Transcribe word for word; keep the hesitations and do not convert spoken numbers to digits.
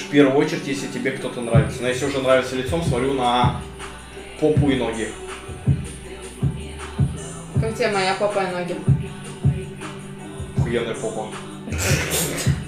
в первую очередь, если тебе кто-то нравится. Но если уже нравится лицом, смотрю на попу и ноги. Как тебе моя попа и ноги? Охуенная попа.